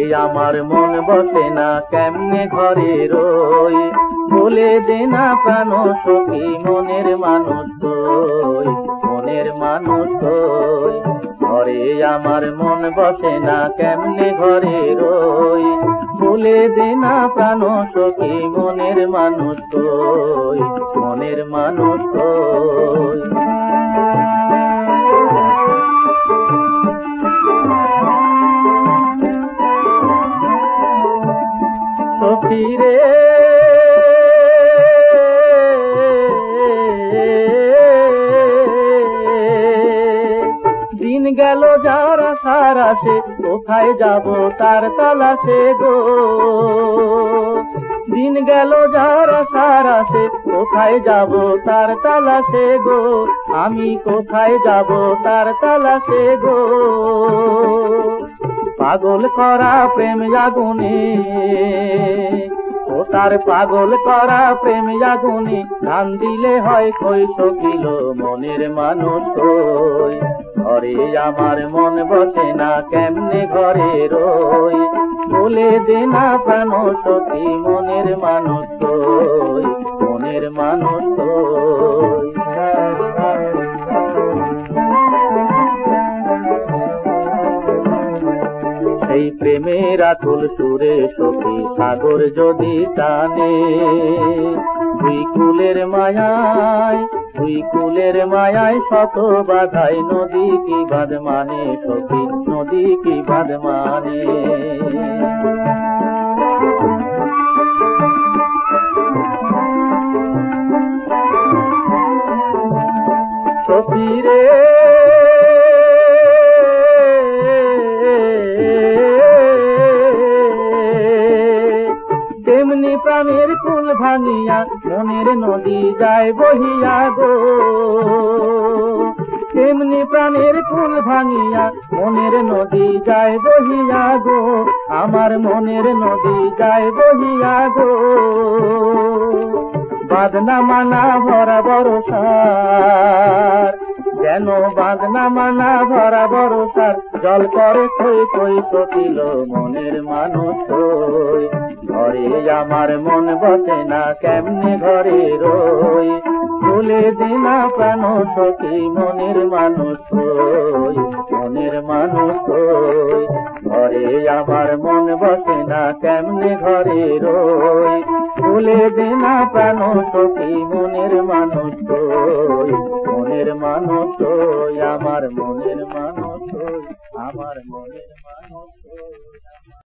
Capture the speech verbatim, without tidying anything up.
আমার মন বসে না কেমনে ঘরে রই, বলে দে না প্রাণ সখী মনের মানুষ তুই, মনের মানুষ তুই। ঘরে আমার মন বসে না কেমনে ঘরে রই, বলে দে না প্রাণ সখী মনের মানুষ তুই, মনের মানুষ তুই। সখী রে দিন গেল যার আশার আসে, কোথায় যাব তার তালাশে গো। দিন গেল যার আশার আসে, কোথায় যাব তার তালাশে গো। আমি কোথায় যাব তার তালাশে গো। পাগল করা প্রেম আগুনে, ও তার পাগল করা প্রেম আগুনে, ধান দিলে হয় কই সখিল মনের মানুষ তুই। ঘরে আমার মন বসে না কেমনে ঘরে রই, বলে দে না প্রাণ সখী মনের মানুষ তুই, মনের মানুষ তুই। সেই প্রেমের আকুল সুরে সখী সাগর যদি টানে, দুই কুলের মায়ায়, দুই কুলের মায়ায় শত বাধাই, নদী কি বাঁধ মানে সখী, নদী কি বাঁধ মানে। সখী রে তেমনি প্রাণের কুল ভাঙিয়া মনের নদী যায় বহিয়া গো। তেমনি প্রাণের কুল ভাঙিয়া মনের নদী যায় বহিয়া গো, আমার মনের নদী যায় বহিয়া গো। বাঁধনা মানা ভরা বরসার, যেন বাঁধনা মানা ভরা বরসার, জল করে কই কই সখিল মনের মানুষ তুই। ঘরে আমার মন বসে না কেমনে ঘরে রই, বলে দে না প্রাণ সখী মনের মানুষ তুই, মনের মানুষ তুই। ঘরে আমার মন বসে না কেমনে ঘরে রই, বলে দে না প্রাণ সখী মনের মানুষ তুই, মনের মানুষ তুই, আমার মনের মানুষ তুই, আমার মনের মানুষ তুই।